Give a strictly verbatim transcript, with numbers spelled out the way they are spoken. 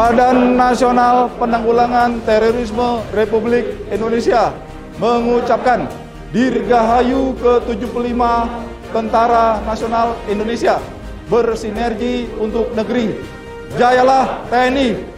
Badan Nasional Penanggulangan Terorisme Republik Indonesia mengucapkan Dirgahayu ke tujuh puluh lima Tentara Nasional Indonesia bersinergi untuk negeri. Jayalah T N I!